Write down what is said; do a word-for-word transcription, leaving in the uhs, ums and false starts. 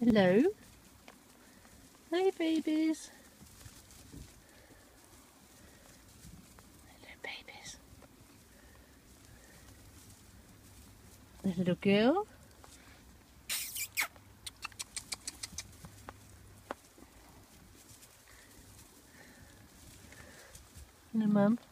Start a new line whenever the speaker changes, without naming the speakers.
Hello. Hey babies. Hello babies. A little girl. Hello mum.